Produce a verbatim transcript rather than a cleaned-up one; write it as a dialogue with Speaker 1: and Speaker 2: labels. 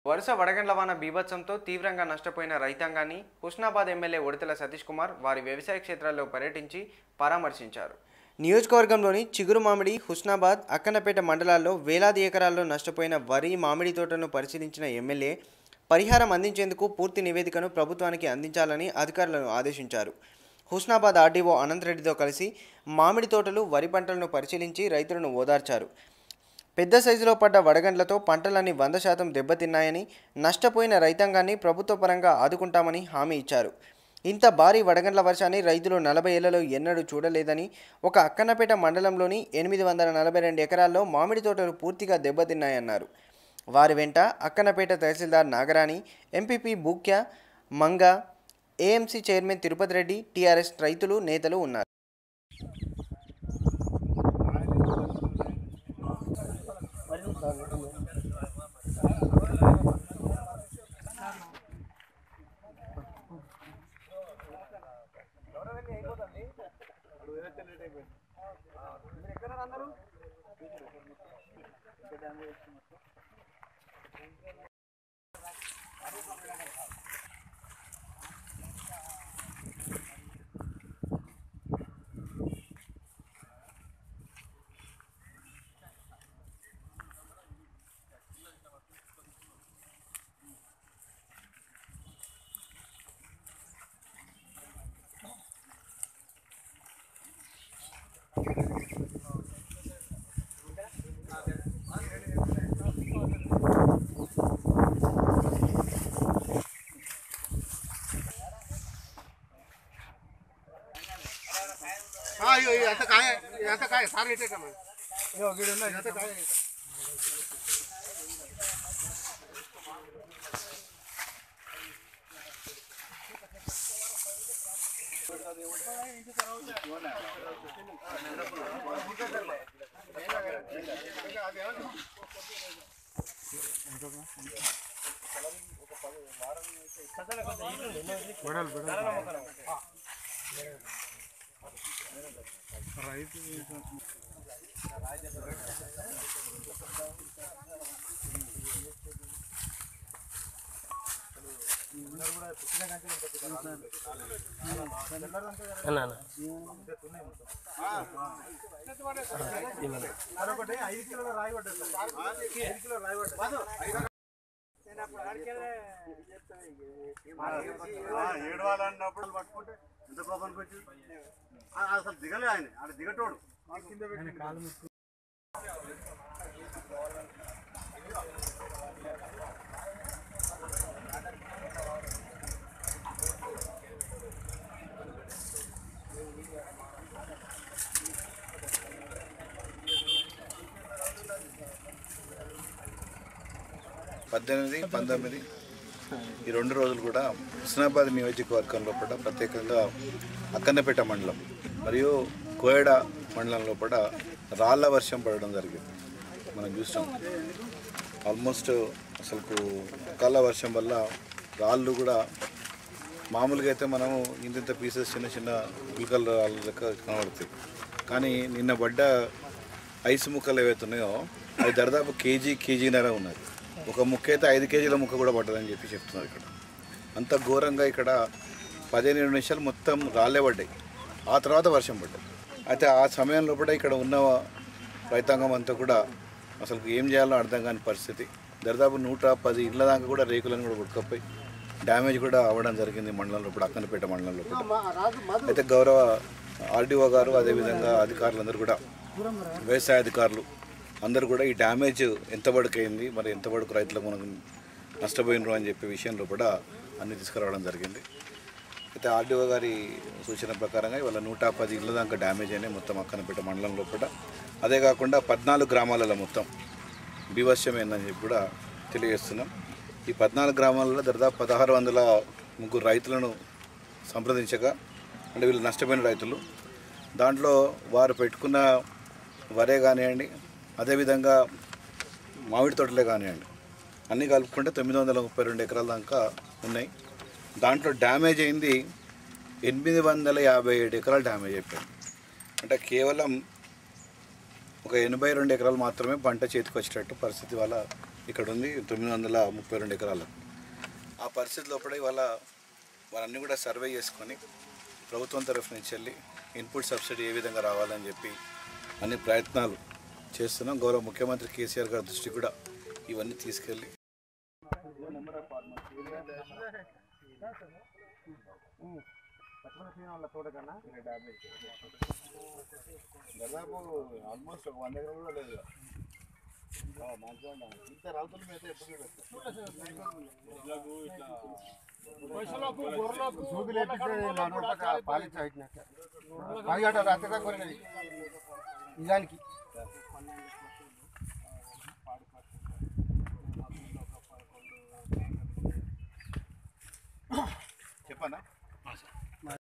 Speaker 1: వరుస వడగండ్ల వాన బీభత్సంతో తీవ్రంగా నష్టపోయిన రైతాంగాన్ని హుస్నాబాద్ ఎమ్మెల్యే ఉడతల సతీష్ కుమార్ వారి వ్యవసాయ క్షేత్రాల్లో పర్యటించి పరామర్శించారు. నియోజకవర్గంలోని చిగురు మామిడి, హుస్నాబాద్, అక్కన్నపేట మండలాల్లో వేలాది ఎకరాల్లో నష్టపోయిన వరి, మామిడి తోటలను పరిశీలించిన ఎమ్మెల్యే పరిహారం అందించేందుకు పూర్తి నివేదికను ప్రభుత్వానికి అందించాలని అధికారులను ఆదేశించారు. హుస్నాబాద్ ఆర్డీఓ అనంతరెడ్డితో కలిసి మామిడి తోటలు, వరి పంటలను పరిశీలించి రైతులను ఓదార్చారు. పెద్ద సైజులో పడ్డ వడగండ్లతో పంటలన్నీ వంద శాతం దెబ్బతిన్నాయని, నష్టపోయిన రైతాంగాన్ని ప్రభుత్వ పరంగా ఆదుకుంటామని హామీ ఇచ్చారు. ఇంత భారీ వడగండ్ల వర్షాన్ని రైతులు నలభై ఏళ్లలో ఎన్నడూ చూడలేదని, ఒక అక్కన్నపేట మండలంలోని ఎనిమిది వందల నలభై రెండు ఎకరాల్లో మామిడి తోటలు పూర్తిగా దెబ్బతిన్నాయన్నారు. వారి వెంట Akkannapeta tahsildar Nagarani, MPP Bukya, Manga, AMC chairman Tirupati Reddy, TRS రైతులు, నేతలు ఉన్నారు.
Speaker 2: అయ్యో ఎంత కాయ ఎంత కాయ సార్ ఇటే కమ్మా ఇగో గిడ ఉన్న ఎంత కాయ బడల్ బడల్ రైతు ఐదు కిలోల రాయి పడ్డది ఐదు కిలో రాయి పడ్డది ఏడవాలన్నప్పుడు పట్టుకుంటే ఎంత కోపానికి వచ్చి అసలు దిగలే ఆయన ఆడ దిగటోడు కింద పెట్టి కాలు ముక్కు
Speaker 3: పద్దెనిమిది పంతొమ్మిది ఈ రెండు రోజులు కూడా హుస్నాబాద్ నియోజకవర్గం లోపల ప్రత్యేకంగా అక్కన్నపేట మండలం మరియు కోయడ మండలం లోపల రాళ్ల వర్షం పడడం జరిగింది. మనం చూస్తాం ఆల్మోస్ట్ అసలు అకాల వర్షం వల్ల రాళ్ళు కూడా మామూలుగా అయితే మనము ఇంత పీసెస్ చిన్న చిన్న పుల్కల రాళ్ళ లెక్క కనబడుతాయి. కానీ నిన్న పడ్డ ఐస్ ముక్కలు ఏవైతే ఉన్నాయో అవి దాదాపు కేజీ కేజీన్నర ఉన్నది. ఒక ముక్క అయితే ఐదు కేజీల ముక్క కూడా పడ్డదని చెప్పి చెప్తున్నారు. ఇక్కడ అంత ఘోరంగా ఇక్కడ పదిహేను నిమిషాలు మొత్తం రాళ్ళే పడ్డాయి. ఆ తర్వాత వర్షం పడ్డాయి. అయితే ఆ సమయంలో కూడా ఇక్కడ ఉన్న రైతాంగం అంతా కూడా అసలు ఏం చేయాలో అర్థం కాని పరిస్థితి. దాదాపు నూట పది ఇళ్ళ దాకా కూడా రేకులను కూడా ఉడకపోయి డ్యామేజ్ కూడా అవ్వడం జరిగింది మండలంలో, ఇప్పుడు అక్కన్నపేట మండలంలో కూడా. అయితే గౌరవ ఆర్డీఓ గారు అదేవిధంగా అధికారులందరూ కూడా, వ్యవసాయ అధికారులు అందరూ కూడా ఈ డ్యామేజ్ ఎంత వరకు మరి ఎంత వరకు రైతులకు మనకు నష్టపోయినరు అని చెప్పే విషయంలో కూడా అన్ని తీసుకురావడం జరిగింది. అయితే ఆర్డీఓ గారి సూచన ప్రకారంగా ఇవాళ నూట పది ఇళ్ళ దాకా డ్యామేజ్ అయినాయి మొత్తం అక్కన్నపేట మండలంలో కూడా. అదే కాకుండా పద్నాలుగు గ్రామాలలో మొత్తం బీభత్సమైందని చెప్పి కూడా తెలియజేస్తున్నాం. ఈ పద్నాలుగు గ్రామాలలో దాదాపు పదహారు వందల ముగ్గురు రైతులను సంప్రదించగా, అంటే వీళ్ళు నష్టపోయిన రైతులు, దాంట్లో వారు పెట్టుకున్న వరే కానివ్వండి, అదేవిధంగా మామిడి తోటలే కానివ్వండి, అన్నీ కలుపుకుంటే తొమ్మిది వందల ముప్పై రెండు ఎకరాల దాకా ఉన్నాయి. దాంట్లో డ్యామేజ్ అయింది ఎనిమిది వందల యాభై ఏడు ఎకరాలు డ్యామేజ్ అయిపోయింది. అంటే కేవలం ఒక ఎనభై రెండు ఎకరాలు మాత్రమే పంట చేతికి వచ్చేటట్టు పరిస్థితి వల్ల ఇక్కడ ఉంది తొమ్మిది వందల ముప్పై రెండు ఎకరాలకు. ఆ పరిస్థితి లోపల ఇవాళ వారన్నీ కూడా సర్వే చేసుకొని ప్రభుత్వం తరఫు నుంచి వెళ్ళి ఇన్పుట్ సబ్సిడీ ఏ విధంగా రావాలని చెప్పి అన్ని ప్రయత్నాలు చేస్తున్నాం. గౌరవ ముఖ్యమంత్రి కేసీఆర్ గారి దృష్టి కూడా ఇవన్నీ తీసుకెళ్ళి దాదాపు ఆల్మోస్ట్ ఒక వంద ఎకరాలు కూడా లేదు. ఇంత రైతుల మీద
Speaker 2: నిజానికి
Speaker 3: చెప్పనా